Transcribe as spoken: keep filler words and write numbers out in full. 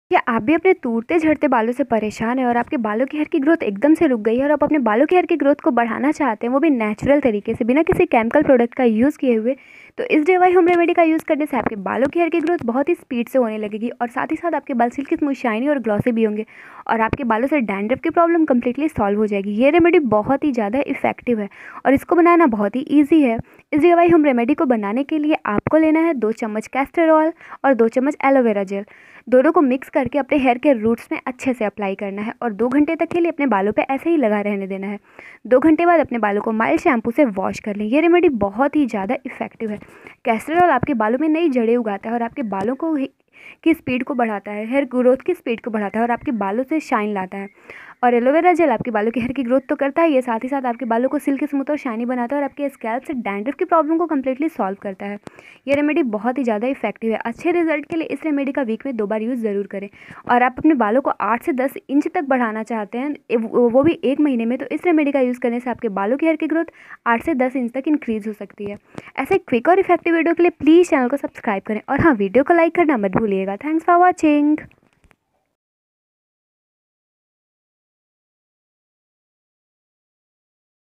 क्या आप भी अपने टूटते झड़ते बालों से परेशान हैं और आपके बालों की हेयर की ग्रोथ एकदम से रुक गई है और आप अपने बालों की हेयर की ग्रोथ को बढ़ाना चाहते हैं, वो भी नेचुरल तरीके से, बिना किसी केमिकल प्रोडक्ट का यूज़ किए हुए? तो इस डीआईवाई होम रेमेडी का यूज़ करने से आपके बालों की हेयर की ग्रोथ बहुत ही स्पीड से होने लगेगी और साथ ही साथ आपके बाल सिल्की स्मूथ, शाइनी और ग्लॉसी भी होंगे और आपके बालों से डैंड्रफ की प्रॉब्लम कंप्लीटली सॉल्व हो जाएगी। ये रेमेडी बहुत ही ज़्यादा इफेक्टिव है और इसको बनाना बहुत ही ईजी है। इस डीआईवाई होम रेमेडी को बनाने के लिए आपको लेना है दो चम्मच कैस्टर ऑयल और दो चम्मच एलोवेरा जेल। दोनों को मिक्स करके अपने हेयर के रूट्स में अच्छे से अप्लाई करना है और दो घंटे तक के लिए अपने बालों पे ऐसे ही लगा रहने देना है। दो घंटे बाद अपने बालों को माइल्ड शैम्पू से वॉश कर लें। ये रेमेडी बहुत ही ज़्यादा इफेक्टिव है। कैस्टर ऑयल आपके बालों में नई जड़ें उगाता है और आपके बालों को की स्पीड को बढ़ाता है, हेयर ग्रोथ की स्पीड को बढ़ाता है और आपके बालों से शाइन लाता है। और एलोवेरा जेल आपके बालों की हेयर की ग्रोथ तो करता है, ये साथ ही साथ आपके बालों को सिल्की स्मूथ और शाइनी बनाता है और आपके स्कैल्प से डैंड्रफ की प्रॉब्लम को कम्प्लीटली सॉल्व करता है। ये रेमेडी बहुत ही ज़्यादा इफेक्टिव है। अच्छे रिजल्ट के लिए इस रेमेडी का वीक में दो बार यूज़ ज़रूर करें। और आप अपने बालों को आठ से दस इंच तक बढ़ाना चाहते हैं, वो भी एक महीने में, तो इस रेमेडी का यूज़ करने से आपके बालों की हेयर की ग्रोथ आठ से दस इंच तक इंक्रीज़ हो सकती है। ऐसे क्विक और इफेक्टिव वीडियो के लिए प्लीज़ चैनल को सब्सक्राइब करें और हाँ, वीडियो को लाइक करना मत भूलिएगा। Thanks for watching.